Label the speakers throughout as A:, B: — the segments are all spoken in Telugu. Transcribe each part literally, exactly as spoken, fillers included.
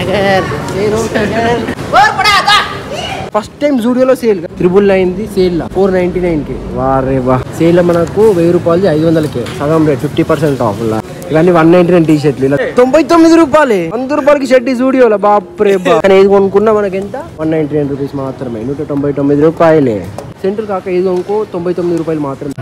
A: ఫస్ట్ టైం జూడియోలో సేల్ త్రిబుల్ అయింది సేల్ ఫోర్ నైన్టీ నైన్ కి వారే వా సేల్ లో మనకు వెయ్యి రూపాయలు ఐదు వందలకి సగం రేట్ ఫిఫ్టీ పర్సెంట్ ఆఫ్ ఇవన్నీ వన్ నైన్టీ నైన్ టీ షర్ట్లు ఇలా తొంభై తొమ్మిది రూపాయలే వంద రూపాయలకి షర్ట్ జూడియోలో బాప్రే బా కానీ ఏది కొనుక్కున్నా మనకి ఎంత వన్ నైన్టీ నైన్ రూపీస్ మాత్రమే నూట తొంభై తొమ్మిది రూపాయలే సెంటర్ కాక ఏది కొనుక్కో తొంభై తొమ్మిది రూపాయలు మాత్రమే.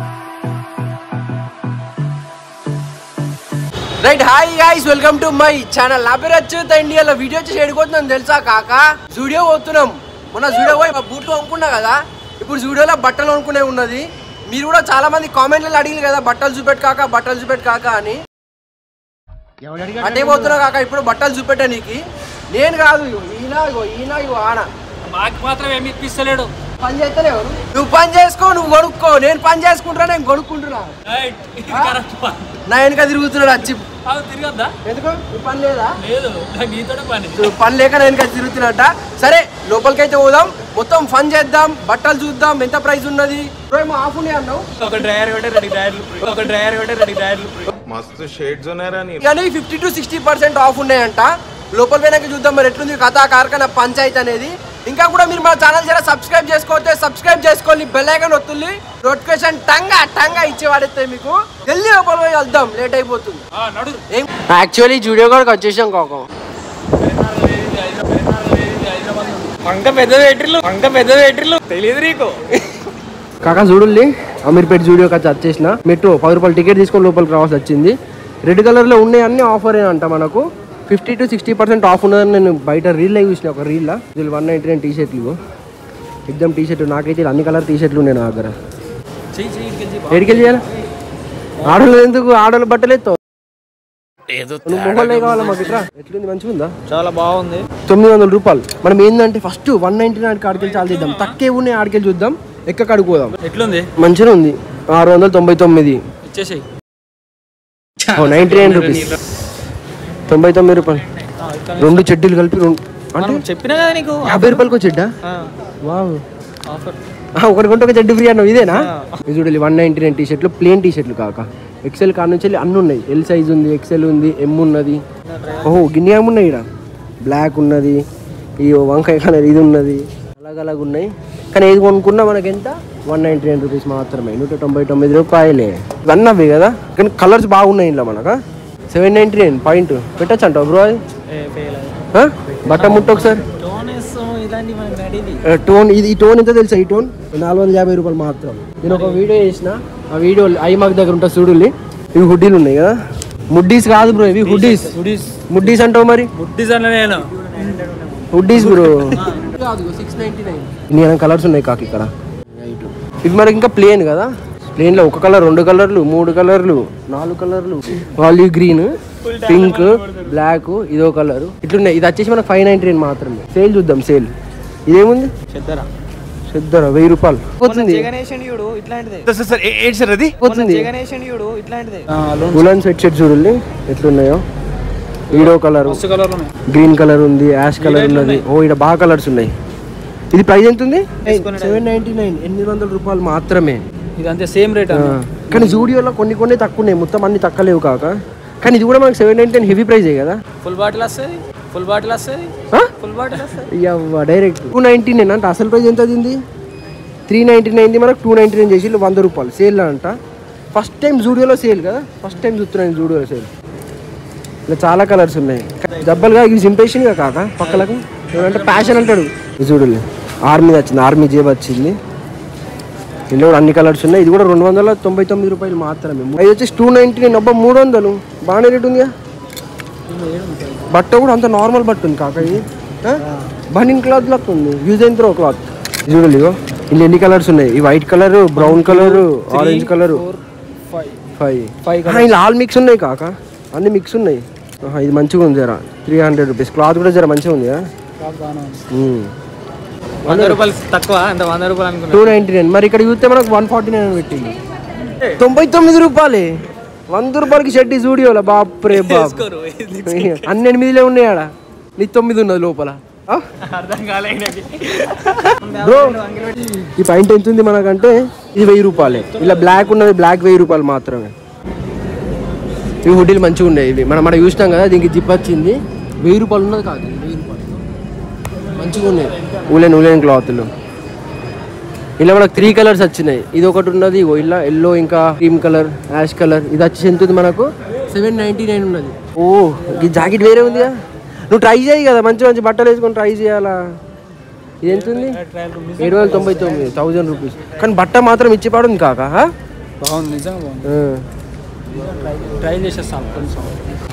A: Right hi guys welcome to my channel. నా పేరు అచ్యుత్. ఇండియాలో వీడియో వచ్చి ఏడుకోతున్నాం తెలుసా కాక జూడియో పోతున్నాం. మొన్న జూడియో పోయి బూట్లు కొనుక్కున్నా కదా, ఇప్పుడు జూడియోలో బట్టలు కొనుక్కునే ఉన్నది. మీరు కూడా చాలా మంది కామెంట్లలో అడిగారు కదా బట్టలు చూపెట్టు కాక బట్టలు చూపెట్టు కాక అని. అంటే పోతున్నా కాక ఇప్పుడు బట్టలు చూపెట్టా నీకు. నేను కాదు ఈయన ఇగో ఈయన ఇగో ఆన
B: మాకు మాత్రం ఏమి ఇప్పిస్తలేడు.
A: పని చేస్తలేవు నువ్వు పని చేసుకో నువ్వు కొనుక్కో. నేను పని చేసుకుంటున్నా నేను కొనుక్కుంటున్నా. నా వెనక తిరుగుతున్నాడు వచ్చి
B: తిరగద్దా
A: ఎందుకు పని లేదా
B: లేదు నీతో పని
A: పని లేక నేను వెనక తిరుగుతున్నట్ట. సరే లోపలికైతే పోదాం మొత్తం ఫన్ చేద్దాం బట్టలు చూద్దాం ఎంత ప్రైస్ ఉన్నది. ఆఫ్ ఉన్నాయి అన్నావు
B: ఒక డ్రైవర్ ఒకటే రెడీ డ్రైవర్లు ఒక డ్రైవర్ ఒకటే రెడీ డ్రైవర్లు
C: మస్తు షేడ్స్ ఉన్నాయని
A: కానీ fifty to sixty percent off ఉన్నాయంట. లోపల పోయినాక చూద్దాం మరి ఎట్లుంది కథా కార్ఖానా పంచాయతీ అనేది. ఇంకా కూడా మీరు మా ఛానల్ జర సబ్స్క్రైబ్ చేసుకోవద్తే సబ్స్క్రైబ్ చేసుకోండి, బెల్ ఐకాన్ వస్తుంది, నోటిఫికేషన్ టంగా టంగా ఇచ్చేవాడితే మీకు జల్దీ లోపల పోయి వెళ్దాం లేట్ అయిపోతుంది. యాక్చువల్లీ జూడియో కాడికి వచ్చేసాం కాక
B: అంక పెద్ద వేటర్లు అంక పెద్ద వేటర్లు తెలియదు నీకు
A: కాకా చూడుల్లి అమీర్పేట జూడియో కాచి వచ్చేసిన మెట్రో పది రూపాయలు టికెట్ తీసుకొని లోపలికి రావాల్సి వచ్చింది. రెడ్ కలర్ లో ఉన్నాయి అన్ని ఆఫర్ అంట మనకు fifty to sixty percent off ఉన్నదని నేను బయట రీల్ చూసిన ఒక రీల్ వీళ్ళు వన్ నైన్టీ నైన్ టీ షర్ట్లు ఎగ్జామ్ టీ షర్ట్ నాకైతే అన్ని కలర్ టీ షర్ట్లు ఉన్నాయి నా దగ్గర. ఎడికెళ్ళి చేయాలి ఆడలు ఎందుకు ఆడలు బట్టలు ఎత్తావు మొబైల్ కావాలా మాకు ఇట్లా ఎట్లుంది మంచిగా ఉందా
B: చాలా బాగుంది.
A: తొమ్మిది వందల రూపాయలు మనం ఏంటంటే ఫస్ట్ వన్ నైన్టీ నైన్ ఆడికెళ్ళి చాలా చేద్దాం తక్కువ ఉన్నాయి ఆడికెళ్ళి చూద్దాం ఎక్క కడుకోదాం.
B: ఎట్లుంది
A: మంచిగా ఉంది ఆరు వందల తొంభై తొమ్మిది
B: ఇచ్చేసాయి
A: నైన్టీ నైన్ రూపీస్ తొంభై తొమ్మిది రూపాయలు రెండు చెడ్డీలు కలిపి అంటే
B: చెప్పినా కదా నీకు
A: యాభై రూపాయలకి చెడ్డా వావ్ ఒకటి కొంటే ఒక చెడ్డు ఫ్రీ అన్నావు ఇదేనా ఇది చూడాలి వన్ నైన్టీ నైన్ టీ షర్ట్లు ప్లేన్ టీ షర్ట్లు కాక ఎక్సెల్ కాడ నుంచి అన్ని ఉన్నాయి. ఎల్ సైజ్ ఉంది ఎక్సెల్ ఉంది ఎమ్ ఉన్నది ఓహో గిన్నె ఏమి ఉన్నాయి ఇక్కడ బ్లాక్ ఉన్నది ఈ వంకాయ కలర్ ఇది ఉన్నది అలాగ అలాగ ఉన్నాయి. కానీ ఏది కొనుక్కున్నా మనకి ఎంత వన్ నైన్టీ నైన్ రూపీస్ మాత్రమే నూట తొంభై తొమ్మిది రూపాయలే. ఇవన్నీ అవి కదా కానీ కలర్స్ బాగున్నాయి ఇంట్లో మనకు సెవెన్ నైన్టీ నైన్ పాయింట్ పెట్టచ్చు అంటావు బ్రో అది బట్ట ముట్ట ఒకసారి టోన్ ఇది ఈ టోన్ ఎంత తెలుసా ఈ టోన్ నాలుగు వందల యాభై రూపాయలు మాత్రం. నేను ఒక వీడియో చేసిన ఆ వీడియో ఐమాక్ దగ్గర ఉంటా చూడుల్లి ఇవి హుడ్డీలు ఉన్నాయి కదా ముడ్డీస్ కాదు బ్రో ఇవి హుడ్డీస్ ముడ్డీస్ అంటావు మరి hoodies bro six ninety nine నేను కలర్స్ ఉన్నాయి కాకి ఇక్కడ. ఇవి మనకి ఇంకా ప్లేన్ కదా ప్లేన్ లో ఒక కలర్ రెండు కలర్లు మూడు కలర్లు నాలుగు కలర్లు ఆలివ్ గ్రీన్ పింక్ బ్లాక్ ఇదో కలర్ ఇట్లున్నాయి. ఇది వచ్చేసి మనకు ఫైవ్ నైన్టీ నైన్ మాత్రమే. సేల్ చూద్దాం సేల్ ఇదేముంది చెద్దరా వెయ్యి రూపాయలు పోతుంది. ఉలన్ స్వెట్ షర్ట్ చూడండి ఎట్లున్నాయో ఈడో కలర్ గ్రీన్ కలర్ ఉంది యాష్ కలర్ ఉన్నది ఓ ఇక్కడ బాగా కలర్స్ ఉన్నాయి. ఇది ప్రైస్ ఎంత ఉంది సెవెన్ నైన్టీ నైన్ ఎనిమిది వందల రూపాయలు మాత్రమే.
B: ఇదంతే సేమ్ రేట్
A: కానీ జూడియోలో కొన్ని కొన్ని తక్కువ ఉన్నాయి మొత్తం అన్ని తక్కువ లేవు కాక. కానీ ఇది కూడా మనకి సెవెన్ నైన్టీ నైన్ హెవీ ప్రైజే కదా
B: ఫుల్ బాటిల్ వస్తుంది ఫుల్ బాటిల్ వస్తుంది ఫుల్ బాటిల్
A: వస్తుంది డైరెక్ట్ టూ నైన్టీ నైన్ అంటే అసలు ప్రైస్ ఎంత అయింది త్రీ నైన్టీ నైన్ది మనకు టూ నైన్టీ నైన్ చేసి వంద రూపాయలు సేల్ అంట. ఫస్ట్ టైం జూడియోలో సేల్ కదా ఫస్ట్ టైం చూస్తున్నాను జూడియోలో సేల్. ఇలా చాలా కలర్స్ ఉన్నాయి డబ్బలుగా ఇవి సింపేషన్గా కాక పక్కలకు అంటే ప్యాషన్ అంటాడు. చూడలే ఆర్మీ వచ్చింది ఆర్మీ జేబ్ వచ్చింది ఇందులో కూడా అన్ని కలర్స్ ఉన్నాయి. ఇది కూడా రెండు వందల తొంభై తొమ్మిది రూపాయలు మాత్రమే. ఇది వచ్చేసి టూ నైన్టీ నైన్ అబ్బా మూడు వందలు బాగానే రేట్ ఉందిగా. బట్ట కూడా అంత నార్మల్ బట్ట ఉంది కాక ఇది బనిన్ క్లాత్ లాక్ ఉంది యూజ్ అయిన త్రో క్లాత్. చూడాలి ఇందులో ఎన్ని కలర్స్ ఉన్నాయి ఈ white colour brown colour orange colour five five ఇలా ఆల్ మిక్స్ ఉన్నాయి కాక అన్ని మిక్స్ ఉన్నాయి. ఇది మంచిగా ఉంది జరా త్రీ హండ్రెడ్ రూపీస్ క్లాత్ కూడా జర మంచిగా ఉంది
B: వంద రూపాయలు తక్కువ అంత వంద రూపాయలు
A: టూ నైన్టీ నైన్ మరి ఇక్కడ చూస్తే మనకు వన్ ఫార్టీ నైన్ పెట్టింది తొంభై తొమ్మిది రూపాయలే వంద రూపాయలకి షర్ట్ జూడియోలో బాప్రే బాబ్ అన్ని ఎనిమిదిలే ఉన్నాయి ఆడ నీ తొమ్మిది ఉన్నది లోపల. బ్రో ఈ పాయింట్ ఎంత ఉంది మనకంటే ఇది వెయ్యి రూపాయలే ఇలా బ్లాక్ ఉన్నది బ్లాక్ వెయ్యి రూపాయలు మాత్రమే. ఇవి హుడ్డీలు మంచిగా ఉన్నాయి ఇవి మనం మనం చూసినాం కదా దీనికి జిప్ వచ్చింది వెయ్యి రూపాయలు ఉన్నది కాదు వెయ్యి మంచిగా ఉన్నాయి ఊలెన్ ఊలెన్ క్లాత్లు. ఇలా మనకు త్రీ కలర్స్ వచ్చినాయి. ఇది ఒకటి ఉన్నది ఇగో ఇలా ఎల్లో ఇంకా క్రీమ్ కలర్ యాష్ కలర్. ఇది వచ్చి ఎంత ఉంది మనకు సెవెన్ నైంటీ నైన్ ఉన్నది. ఓ ఈ జాకెట్ వేరే ఉందిగా. నువ్వు ట్రై చేయి కదా మంచి మంచి బట్టలు వేసుకొని ట్రై చేయాలా. ఇది ఎంత ఉంది ఏడు వందల తొంభై తొమ్మిది థౌజండ్ రూపీస్. కానీ బట్ట మాత్రం ఇచ్చిపాడుంది కాక
B: బాగుంది నిజంగా ట్రై చేసేస్తాను కొంచెం.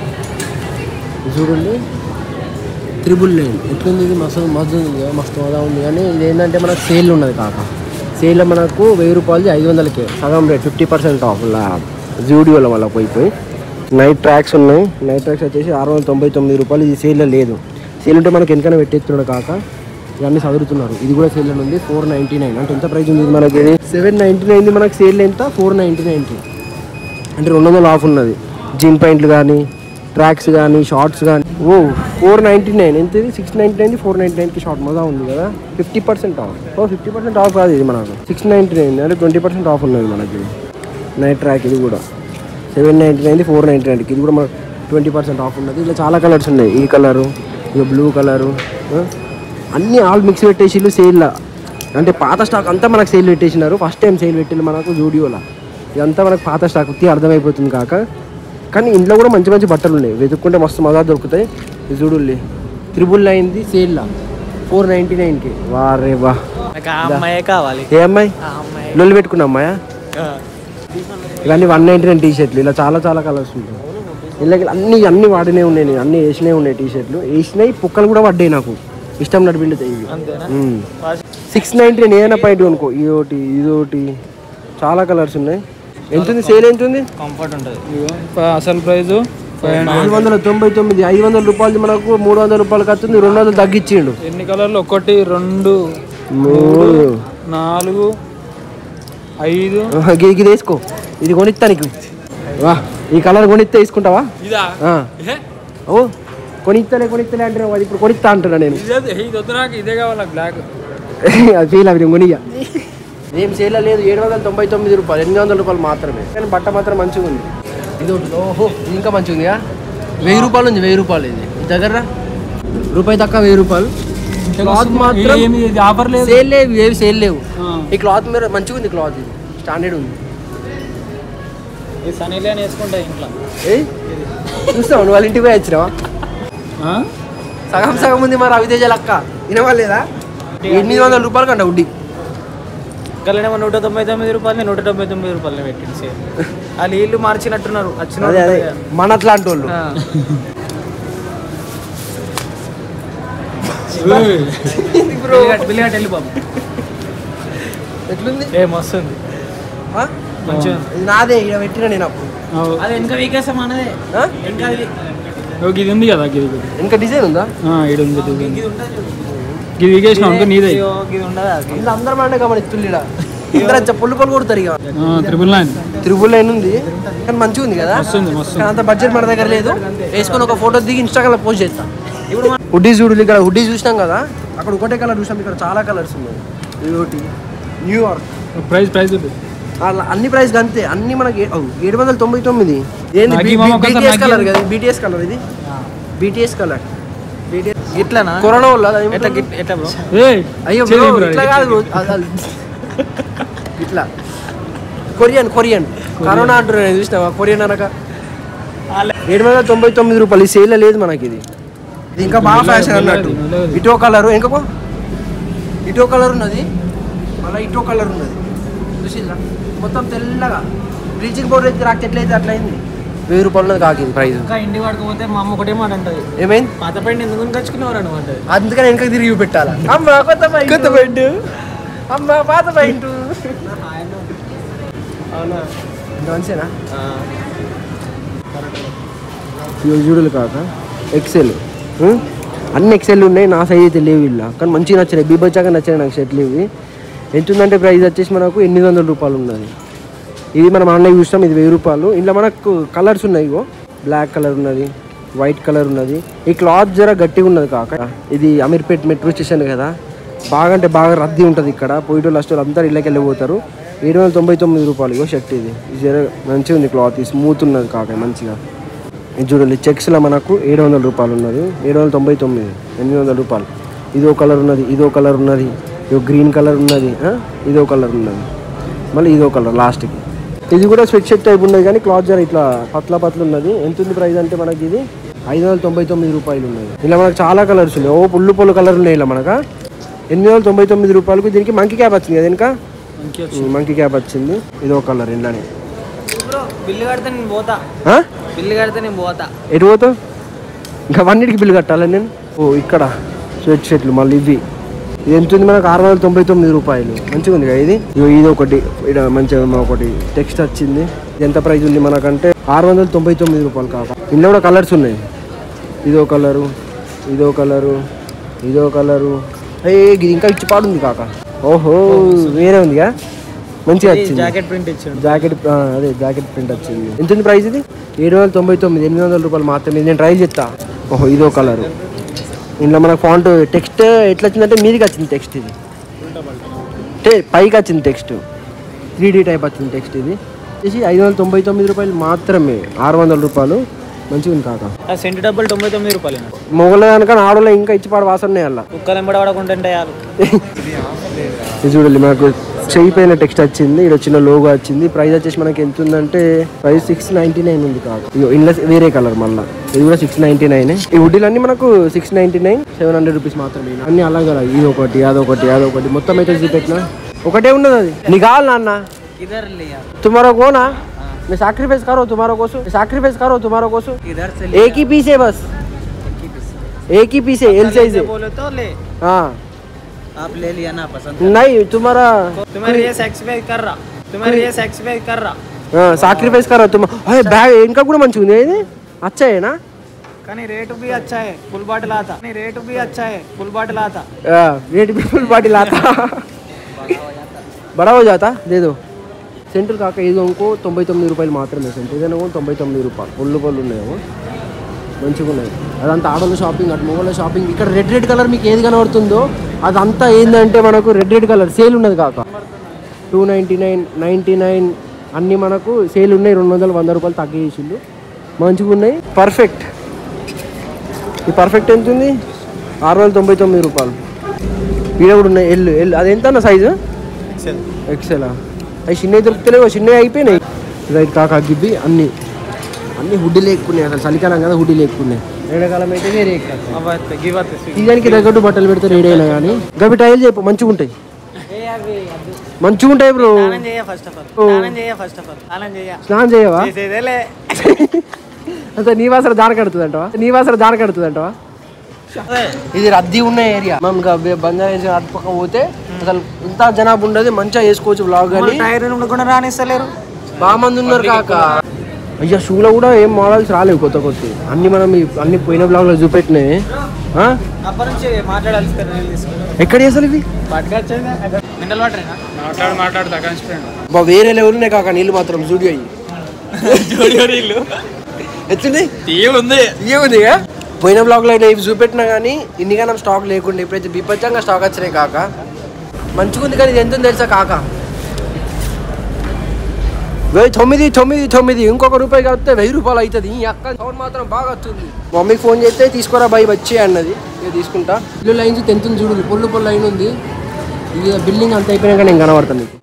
A: చూడండి త్రిబుల్ నైన్ ఎట్లుంది ఇది మస్తు మస్తు ఉంది మస్తు హోదా ఉంది. కానీ ఇది ఏంటంటే మనకు సేల్ ఉన్నది కాక. సేల్లో మనకు వెయ్యి రూపాయలది ఐదు వందలకే సగం రేట్ ఫిఫ్టీ పర్సెంట్ ఆఫ్ జూడియోలో వల్ల పోయిపోయి. నైట్ ట్రాక్స్ ఉన్నాయి. నైట్ ట్రాక్స్ వచ్చేసి ఆరు వందల తొంభై తొమ్మిది రూపాయలు. ఇది సేల్లో లేదు. సేల్ ఉంటే మనకి ఎంతకైనా పెట్టేస్తున్నాడు కాక. ఇవన్నీ చదువుతున్నారు. ఇది కూడా సేల్లో ఉంది ఫోర్ నైంటీ నైన్. అంటే ఎంత ప్రైస్ ఉంది మనకి సెవెన్ నైంటీ నైన్ది మనకి సేల్ ఎంత ఫోర్ నైంటీ నైన్కి. అంటే రెండు వందలు ఆఫ్ ఉన్నది. జీన్ ప్యాంట్లు కానీ ట్రాక్స్ కానీ షార్ట్స్ కానీ. ఓ ఫోర్ నైంటీ నైన్ ఎంత ఇది six ninety nine four ninety నైన్కి షార్ట్ మజా ఉంది కదా. Fifty percent off. Oh fifty percent off కాదు ఇది మనకు సిక్స్ నైంటీ నైన్ అంటే ట్వంటీ పర్సెంట్ ఆఫ్ ఉన్నది మనకి. నైట్ ట్రాక్ ఇది కూడా సెవెన్ నైంటీ నైన్ది ఫోర్ నైంటీ నైన్కి. ఇది కూడా మనకు ట్వంటీ పర్సెంట్ ఆఫ్ ఉన్నది. ఇలా చాలా కలర్స్ ఉన్నాయి. ఈ కలరు ఇక బ్లూ కలరు అన్నీ ఆల్ మిక్స్ పెట్టేసిళ్ళు సేల్లో. అంటే పాత స్టాక్ అంతా మనకు సేల్ పెట్టేసినారు. ఫస్ట్ టైం సేల్ పెట్టిళ్ళు మనకు జూడియోలో. ఇదంతా మనకు పాత స్టాక్ ఉత్తి అర్థమైపోతుంది కాక. కానీ ఇంట్లో కూడా మంచి మంచి బట్టలు ఉన్నాయి. వెతుక్కుంటే మస్తు మజా దొరుకుతాయి. ఇది చూడుల్లి త్రిబుల్ నైన్ది సేల్లో ఫోర్ నైంటీ నైన్కి. వారే వా
B: అమ్మాయి కావాలి.
A: ఏ అమ్మాయి లొల్లి పెట్టుకున్న అమ్మాయా. ఇవన్నీ వన్ నైంటీ నైన్ టీ షర్ట్లు. ఇలా చాలా చాలా కలర్స్ ఉంటాయి. ఇలా అన్నీ అన్నీ వాడినే ఉన్నాయి. నేను అన్నీ వేసినవి ఉన్నాయి. టీ షర్ట్లు వేసినాయి పుక్కలు కూడా పడ్డాయి నాకు ఇష్టం నడిపిండుతాయి ఇవి. సిక్స్ నైంటీ నైన్ ఏదైనా పైట్ అనుకో. ఇదోటి ఇదోటి చాలా కలర్స్ ఉన్నాయి. ఎంత ఉంది సేల్ ఎంత ఉంది
B: కంఫర్ట్ ఉంటుంది. అసలు ప్రైస్
A: ఐదు వందల తొంభై తొమ్మిది ఐదు వందల రూపాయలు మనకు మూడు వందల రూపాయలకి వస్తుంది. రెండు వందలు తగ్గించిండు.
B: ఎన్ని కలర్లు ఒకటి రెండు మూడు నాలుగు ఐదు.
A: ఇది వేసుకో. ఇది కొనిస్తా నీకు. వా ఈ కలర్ కొనిస్తే తీసుకుంటావా. ఓ కొనిస్తలే కొనిస్తలే అంటే అది ఇప్పుడు కొనిస్తా అంటున్నా నేను.
B: ఇదే కావాలి బ్లాక్.
A: అది ఫీల్ అవి కొనియ్యా. ఏం సేల్ లేదు. ఏడు వందల తొంభై తొమ్మిది రూపాయలు ఎనిమిది వందల రూపాయలు మాత్రమే. కానీ బట్ట మాత్రం మంచిగా ఉంది. ఇది ఒకటి ఓహో ఇది ఇంకా మంచిగా ఉందిగా. వెయ్యి రూపాయలు ఉంది. వెయ్యి రూపాయలు ఇది దగ్గర రూపాయి తక్కువ వెయ్యి రూపాయలు. క్లాత్ మాత్రం
B: ఆఫర్ లేదు.
A: సేల్ లేవు ఏవి సేల్ లేవు. ఈ క్లాత్ మీరు మంచిగా ఉంది. క్లాత్ ఇది స్టాండర్డ్ ఉంది.
B: సనీలేని వేసుకుంటా ఇంట్లో.
A: ఏ చూస్తావు నువ్వు వాళ్ళ ఇంటికి పోయి వచ్చినావా. సగం సగం ఉంది మరి రవితేజ లక్క వినవాలేదా. ఎనిమిది వందల రూపాయలు కంట ఉడ్డి.
B: గల్లనేమో నూట తొంభై తొమ్మిది రూపాయలు నూట తొంభై తొమ్మిది రూపాయలు పెట్టింది సేల్. వాళ్ళు ఇల్లు మార్చినట్టున్నారు వచ్చిన
A: మన అట్లాంటి వాళ్ళు.
B: బిల్లు వెళ్ళి బాబు
A: ఎట్లుంది.
B: ఏ మస్తు ఉంది మంచిగా.
A: నాదే ఇక్కడ పెట్టినా నేను అప్పుడు.
B: అది వెనక వీకేసా మనదే. ఇది ఉంది కదా
A: ఇంకా డిజైన్ ఉందా.
B: ఇది ఉంది ఇది వీకేసిన నీదే. ఇది ఉండదా
A: అందరూ మాట గమనిస్తున్నా. ఇంద్ర పుల్లు పళ్ళు కొడతారు. ఇక
B: త్రిబుల్ నైన్
A: త్రిబుల్ నైన్ ఉంది. కానీ మంచిగా ఉంది కదా. అంత బడ్జెట్ మన దగ్గర లేదు. వేసుకొని ఒక ఫోటో దిగి ఇన్స్టాగ్రామ్ పోస్ట్ చేస్తా. ఇప్పుడు హుడ్డీ చూడు. ఇక్కడ హుడ్డీ చూసినాం కదా. అక్కడ ఒకటే కలర్ చూసాం. ఇక్కడ చాలా కలర్స్ ఉన్నాయి. ఇదొకటి న్యూయార్క్.
B: ప్రైస్ ప్రైస్
A: అన్ని ప్రైస్ అంతే. అన్ని మనకి ఏడు వందల తొంభై తొమ్మిది. ఏంది బీటీఎస్ కలర్ కదా. బీటీఎస్ కలర్ ఇది. బీటీఎస్ కలర్
B: ఇట్లానా
A: కరోనా వల్ల
B: ఎట్లా బ్రో.
A: అయ్యో ఇట్లా కాదు ఇట్లా కొరియన్ కొరియన్ కరోనా అంటున్నా చూసినావా. కొరియన్ అనక ఏడు వందల తొంభై తొమ్మిది రూపాయలు. ఈ సేల్ లేదు మనకి. ఇది ఇది ఇంకా బాగా ఫ్యాషన్ అన్నట్టు. ఇటో కలర్ ఇంకో ఇటో కలర్ ఉన్నది. మళ్ళీ ఇటో కలర్ ఉన్నది చూసిల్లా. మొత్తం తెల్లగా బ్లీచింగ్ పౌడర్ అయితే రాక ఎట్లయితే అట్లా అయింది. వెయ్యి రూపాయలు ఉన్నది కాకింది ప్రైస్.
B: ఇంకా ఇంటి వాడుకోపోతే మా అమ్మ ఒకటే మాట అంటది.
A: ఏమైంది
B: పాత పెయింట్ ఎందుకు తెచ్చుకునేవారు అనమాట.
A: అందుకని వెనక తిరిగి పెట్టాలా. అమ్మ కొత్త కొత్త పెయింట్ అమ్మ పాత పెయింట్. అవునా మంచినా. చూడలు కాక ఎక్సెల్ అన్ని ఎక్సెల్ ఉన్నాయి. నా సైజ్ అయితే లేవు ఇలా. కానీ మంచిగా నచ్చినాయి. బీబచ్చాక నచ్చినాయి నాకు షర్ట్లు ఇవి. ఎంత ఉందంటే ప్రైస్ వచ్చేసి మనకు ఎనిమిది వందల రూపాయలు ఉన్నది. ఇది మనం ఆన్లైన్ చూస్తాం. ఇది వెయ్యి రూపాయలు. ఇంట్లో మనకు కలర్స్ ఉన్నాయి. ఇగో బ్లాక్ కలర్ ఉన్నది, వైట్ కలర్ ఉన్నది. ఈ క్లాత్ జర గట్టిగా ఉన్నది కాక. ఇది అమీర్పేట్ మెట్రో స్టేషన్ కదా. బాగా అంటే బాగా రద్దీ ఉంటుంది ఇక్కడ. పోయేటోళ్ళు అసలు అందరూ ఇళ్ళకి వెళ్ళిపోతారు. ఏడు వందల తొంభై తొమ్మిది రూపాయలు ఇగో షర్ట్. ఇది ఇది జర మంచిగా ఉంది. క్లాత్ స్మూత్ ఉన్నది కాక మంచిగా. ఇది చూడండి చెక్స్లో మనకు ఏడు వందల రూపాయలు ఉన్నది. ఏడు వందల తొంభై తొమ్మిది ఎనిమిది వందల రూపాయలు. ఇదో కలర్ ఉన్నది, ఇదో కలర్ ఉన్నది, ఇదో గ్రీన్ కలర్ ఉన్నది, ఇదో కలర్ ఉన్నది, మళ్ళీ ఇదో కలర్ లాస్ట్కి. ఇది కూడా స్వెట్ షర్ట్ టైప్ ఉన్నది కానీ క్లాత్ జర ఇట్లా పట్ల పట్ల ఉన్నది. ఎంత ఉంది ప్రైస్ అంటే మనకి ఇది ఐదు వందల తొంభై తొమ్మిది రూపాయలు ఉన్నది. ఇలా మనకు చాలా కలర్స్ ఉన్నాయి. ఓ పుల్లు పొల్లు కలర్ ఉన్నాయి ఇలా మనకు ఎనిమిది వందల తొంభై తొమ్మిది రూపాయలకు. దీనికి మంకీ క్యాప్ వచ్చింది కదా, ఇంకా మంకీ క్యాప్ వచ్చింది. ఇదో కలర్ ఇంట్లోనే.
B: బిల్లు కడితే నేను పోతా, బిల్లు కడితే నేను పోతా. ఎటు
A: పోతావు? ఇంకా వన్నిటికి బిల్లు కట్టాలా నేను? ఓ ఇక్కడ స్వెట్ షర్ట్లు మళ్ళీ ఇవి. ఇది ఎంత ఉంది మనకు? ఆరు వందల తొంభై తొమ్మిది రూపాయలు. మంచిగా ఉంది కదా ఇది. ఇది ఒకటి ఇక్కడ మంచిగా ఒకటి టెక్స్ట్ వచ్చింది. ఇది ఎంత ప్రైస్ ఉంది మనకంటే ఆరు వందల తొంభై తొమ్మిది రూపాయలు కాక. ఇందులో కూడా కలర్స్ ఉన్నాయి. ఇదో కలరు, ఇదో కలరు, ఇదో కలరు. ఏ ఇది ఇంకా ఇచ్చి పాడుంది కాక. ఓహో వేరే ఉందిగా, మంచిగా వచ్చింది.
B: జాకెట్ ప్రింట్ ఇచ్చింది.
A: జాకెట్ అదే జాకెట్ ప్రింట్ వచ్చింది. ఎంత ఉంది ప్రైస్ ఇది? ఏడు వందల తొంభై తొమ్మిది ఎనిమిది వందల రూపాయలు మాత్రమే. నేను ట్రై చేస్తా. ఓహో ఇదో కలరు. ఇందులో మనకు ఫాంట్ టెక్స్ట్ ఎట్లా వచ్చిందంటే మీదికి వచ్చింది టెక్స్ట్. ఇది పైకి వచ్చింది టెక్స్ట్, త్రీ డీ టైప్ వచ్చింది టెక్స్ట్. ఇది వచ్చేసి ఐదు వందల తొంభై తొమ్మిది రూపాయలు మాత్రమే. ఆరు వందల రూపాయలు మంచిగా ఉంది కాక.
B: సెంటు డబ్బులు తొంభై తొమ్మిది రూపాయలు.
A: మొగల కనుక ఆడలో ఇంకా ఇచ్చి పాడు వాసన అలా
B: కుక్కలు ఎంబడబడకుంటుంటే
A: ఇది చూడాలి. మనకు చెయ్యి పైన టెక్స్ట్ వచ్చింది. ఇక్కడ వచ్చిన లోగో వచ్చింది. ప్రైస్ వచ్చేసి మనకి ఎంత ఉందంటే ప్రైస్ సిక్స్ నైన్టీ నైన్ ఉంది కాక. ఇంట్లో వేరే కలర్ మళ్ళీ ఇది కూడా సిక్స్ నైన్టీ నైన్. ఈ వుడ్డీలు అన్ని మనకు six ninety nine seven hundred rupees మాత్రమే. అన్ని అలాగే ఇది ఒకటి అదొకటి అదొకటి మొత్తం అయితే చూపెట్టినా ఒకటే ఉన్నది. అది నీ కావాలి నాన్న. తుమారో కోనా मैं सैक्रिफाइस करो तुम्हारो कोसो, सैक्रिफाइस करो तुम्हारो कोसो. इधर से एक ही पीस है बस, एक ही पीस है. एल साइज है. बोले तो ले. हाँ आप ले लिया ना पसंद नहीं तुम्हारा
B: तुम्हारे ये सैक्रिफाइस कर रहा तुम्हारे ये सैक्रिफाइस कर रहा
A: हाँ सैक्रिफाइस करो तुम. अरे बैग इनका కూడా మంచిగా ఉంది. ఇది अच्छा है ना
B: కానీ రేట్ भी अच्छा है. फुल बॉटल आता नहीं రేట్ भी अच्छा है. फुल बॉटल आता
A: हां रेट भी फुल बॉटल आता. बड़ा हो जाता दे दो. సెంటర్ కాక ఇది ఇంకో తొంభై తొమ్మిది రూపాయలు మాత్రమే. సెంటర్ ఏదైనా తొంభై తొమ్మిది రూపాయలు. ఒళ్ళు పళ్ళు ఉన్నాయేమో మంచిగా ఉన్నాయి. అదంతా ఆడోళ్ళ షాపింగ్, అటు మొగోళ్ళ షాపింగ్. ఇక్కడ రెడ్ రెడ్ కలర్ మీకు ఏది కనబడుతుందో అదంతా ఏంటంటే మనకు రెడ్ రెడ్ కలర్ సేల్ ఉన్నది కాక. Two ninety nine ninety nine అన్నీ మనకు సేల్ ఉన్నాయి. రెండు వందలు వంద రూపాయలు తగ్గించిండు. మంచిగా ఉన్నాయి. పర్ఫెక్ట్ ఈ పర్ఫెక్ట్ ఎంత ఉంది? ఆరు వందల తొంభై తొమ్మిది రూపాయలు. ఇవి కూడా ఉన్నాయి. ఎల్ ఎల్ అది ఎంత అన్న సైజు?
B: ఎక్సెల్.
A: ఎక్సెలా? అవి చిన్నవి దొరుకుతలేవు, చిన్నవి అయిపోయినాయి. రైట్ కాక గిబ్బి అన్నీ అన్నీ హుడ్డీ లేకున్నాయి. అసలు చలికాలం కదా హుడ్డీ లేకున్నాయి. ఎండాకాలం అయితే వేరే సీజన్కి తగ్గట్టు బట్టలు పెడితే రెడీ అయినా కానీ గవి టైల్ చెప్పు మంచిగా ఉంటాయి. మంచిగా ఉంటాయి బ్రో. స్నానం చేయవా? అంత నీ వాసన దాని కడుతుంది అంటవా? నీ వాసన దాని కడుతుంది అంటవా? ఇది రద్దీ ఉన్న ఏరియా. మనం బంజారా హిల్స్ అటు పక్క పోతే అసలు ఇంత జనాభా ఉండదు. మంచిగా చేసుకోవచ్చు బ్లాగ్. కానీ
B: రానిస్తలేరు,
A: బాగా మంది ఉన్నారు కాక. అయ్యా షూలో కూడా ఏం మోడల్స్ రాలేవు కొత్త కొత్త. అన్ని మనం అన్ని పోయిన బ్లాగ్లో చూపెట్టినాయి. ఎక్కడ అసలు ఇవి వేరే లెవెల్ ఉన్నాయి కాక. నీళ్ళు మాత్రం జూడియో నీళ్ళు ఎత్తుంది. ఉంది పోయిన బ్లాగ్లో అయినా ఇవి చూపెట్టినా కానీ ఇన్నిగా స్టాక్ లేకుండా ఇప్పుడైతే బీపచ్చంగా స్టాక్ వచ్చినాయి కాక. మంచిగా ఉంది కానీ ఇది ఎంత తెలుసా కాక? వెయ్యి తొమ్మిది తొమ్మిది తొమ్మిది ఇంకొక రూపాయి కలిపితే వెయ్యి రూపాయలు అవుతుంది. ఈ అక్క సౌండ్ మాత్రం బాగా వస్తుంది. మమ్మీకి ఫోన్ చేస్తే తీసుకోరా బై వచ్చే అన్నది. నేను తీసుకుంటా. ఇల్లు లైన్స్ ఎంత చూడు, పొల్లు పొల్లు లైన్ ఉంది. ఇది బిల్డింగ్ అంత అయిపోయినాక నేను కనబడతాను నీకు.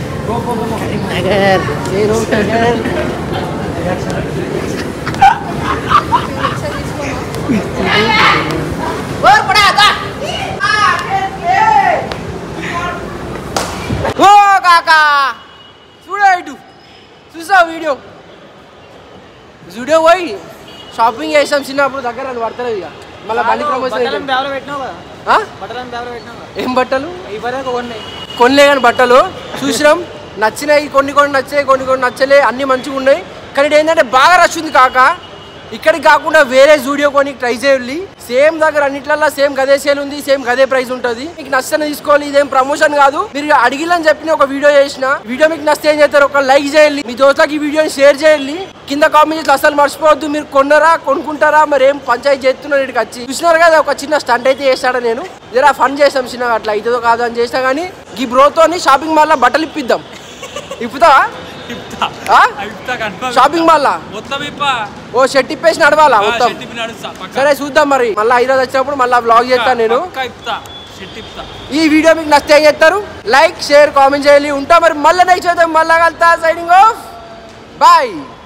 A: ఓ కాకా చూడే ఇటు చూసా వీడియో వీడియో పోయి షాపింగ్ చేసాం చిన్నప్పుడు. దగ్గర అది పడతలేదు ఇక మళ్ళీ బండి ప్రమోషన్. ఏం బట్టలు కొనలే కానీ బట్టలు చూసినాం. నచ్చినాయి కొన్ని కొన్ని నచ్చినాయి, కొన్ని కొన్ని నచ్చలే. అన్ని మంచిగా ఉన్నాయి. కానీ ఏంటంటే బాగా రష్ ఉంది కాక. ఇక్కడికి కాకుండా వేరే జూడియో కొని ట్రై చేయాలి. సేమ్ దగ్గర అన్నిట్లల్లో సేమ్ గదే సేల్ ఉంది, సేమ్ గదే ప్రైస్ ఉంటుంది. మీకు నచ్చితే తీసుకోవాలి. ఇదేం ప్రమోషన్ కాదు. మీరు అడిగిలని చెప్పిన ఒక వీడియో చేసిన వీడియో మీకు నచ్చితే ఏం చేస్తారు? ఒక లైక్ చేయాలి, మీ దోస్తులకి ఈ వీడియోని షేర్ చేయాలి. కింద కామెంట్స్ అసలు మర్చిపోవద్దు. మీరు కొన్నారా కొనుక్కుంటారా మరి ఏం పంచాయతీ చేస్తున్నారు ఇక్కడికి వచ్చి. చూసినారు కదా ఒక చిన్న స్టంట్ అయితే చేస్తాడా. నేను జరా ఫన్ చేసాం చిన్నగా. అట్లా అవుతుందో కాదు అని చేసినా కానీ ఈ బ్రోతోని షాపింగ్ మాల్లో బట్టలు ఇప్పిద్దాం. ఇప్పుతావా? షాపింగ్ మాల్ ఓ షర్ట్ ఇప్పేసి నడవాలా మొత్తం సరే చూద్దాం మరి మళ్ళీ హైదరాబాద్ వచ్చినప్పుడు మళ్ళీ బ్లాగ్ చేస్తాను నేను ఈ వీడియో మీకు నచ్చితే ఏం చేస్తారు లైక్ షేర్ కామెంట్ చేయాలి ఉంటా మరి మళ్ళీ నెక్స్ట్ చేద్దాం మళ్ళీ కలుతా సైనింగ్ ఆఫ్ బాయ్